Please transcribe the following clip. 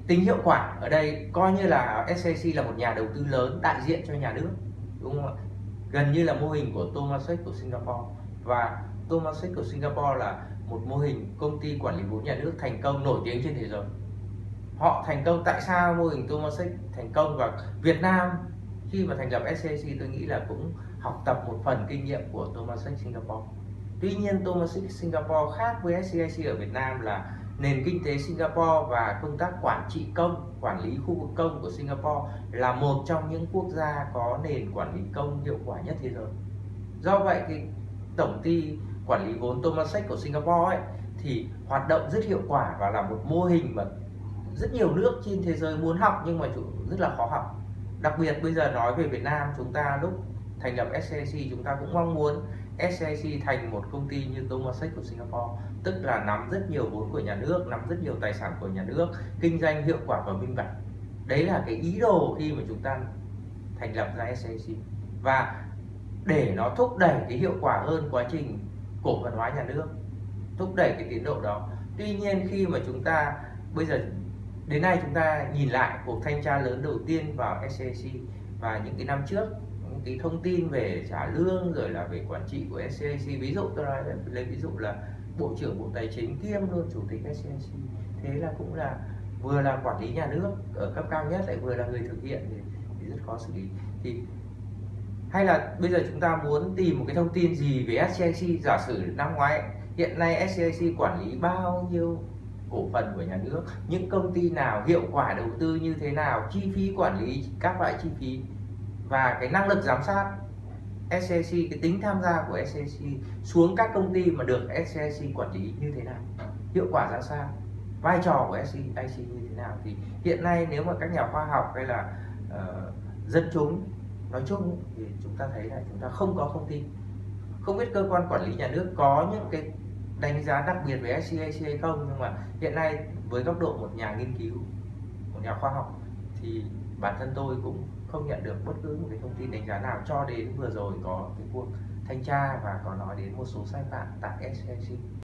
tính hiệu quả ở đây coi như là SCIC là một nhà đầu tư lớn đại diện cho nhà nước, đúng không ạ? Gần như là mô hình của Temasek của Singapore, và Temasek của Singapore là một mô hình công ty quản lý vốn nhà nước thành công nổi tiếng trên thế giới. Họ thành công tại sao mô hình Temasek thành công, và Việt Nam khi mà thành lập SCIC tôi nghĩ là cũng học tập một phần kinh nghiệm của Temasek Singapore. Tuy nhiên Temasek Singapore khác với SCIC ở Việt Nam là nền kinh tế Singapore và công tác quản trị công, quản lý khu vực công của Singapore là một trong những quốc gia có nền quản lý công hiệu quả nhất thế giới. Do vậy cái tổng ty quản lý vốn Temasek của Singapore ấy thì hoạt động rất hiệu quả và là một mô hình mà rất nhiều nước trên thế giới muốn học nhưng mà rất là khó học. Đặc biệt bây giờ nói về Việt Nam, chúng ta lúc thành lập SCIC chúng ta cũng mong muốn SCIC thành một công ty như Temasek của Singapore, tức là nắm rất nhiều vốn của nhà nước, nắm rất nhiều tài sản của nhà nước, kinh doanh hiệu quả và minh bạch. Đấy là cái ý đồ khi mà chúng ta thành lập ra SCIC, và để nó thúc đẩy cái hiệu quả hơn quá trình cổ phần hóa nhà nước, thúc đẩy cái tiến độ đó. Tuy nhiên khi mà chúng ta bây giờ đến nay chúng ta nhìn lại cuộc thanh tra lớn đầu tiên vào SCIC và những cái năm trước, những cái thông tin về trả lương rồi là về quản trị của SCIC, ví dụ tôi lấy ví dụ là Bộ trưởng Bộ Tài chính kiêm luôn Chủ tịch SCIC, thế là cũng là vừa là quản lý nhà nước ở cấp cao nhất lại vừa là người thực hiện thì rất khó xử lý. Thì hay là bây giờ chúng ta muốn tìm một cái thông tin gì về SCIC, giả sử năm ngoái hiện nay SCIC quản lý bao nhiêu cổ phần của nhà nước, những công ty nào hiệu quả đầu tư như thế nào, chi phí quản lý các loại chi phí, và cái năng lực giám sát SCIC, cái tính tham gia của SCIC xuống các công ty mà được SCIC quản lý như thế nào, hiệu quả ra sao, vai trò của SCIC như thế nào. Thì hiện nay nếu mà các nhà khoa học hay là dân chúng nói chung thì chúng ta thấy là chúng ta không có thông tin, không biết cơ quan quản lý nhà nước có những cái đánh giá đặc biệt về SCIC hay không. Nhưng mà hiện nay với góc độ một nhà nghiên cứu, một nhà khoa học, thì bản thân tôi cũng không nhận được bất cứ một cái thông tin đánh giá nào cho đến vừa rồi có cái cuộc thanh tra và có nói đến một số sai phạm tại SCIC.